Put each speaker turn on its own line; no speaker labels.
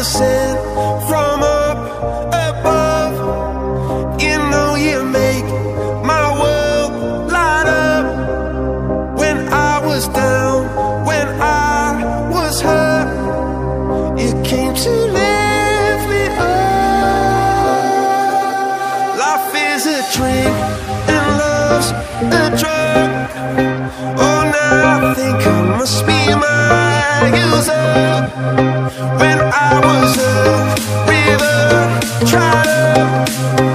angel sent from up above. You know you make my world light up. When I was down, when I was hurt, you came to lift me up. Life is a drink and love's a drug. Oh, now I think I must be my user. When I was a river, dried up.